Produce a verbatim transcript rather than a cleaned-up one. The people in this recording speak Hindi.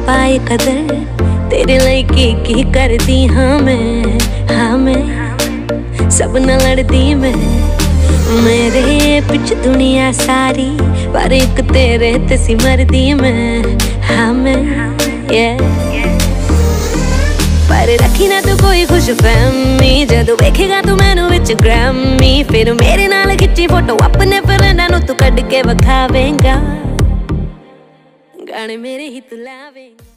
पाए कदर, तेरे लिए की की कर दी हाँ मैं, हाँ मैं सब न लड़दी मैं। मेरे पिछ दुनिया सारी पर एक तेरे ते सी मरदी मैं, हाँ मैं yeah। पर रखी ना तू कोई खुश फहमी, जदों वेखेगा तू मैनू विच ग्रैमी, फिर मेरे नाल खिच्ची फोटो अपने फ्रेंडां नू तू कढ के विखावेंगा, गाने मेरे ही तू लावेंगा।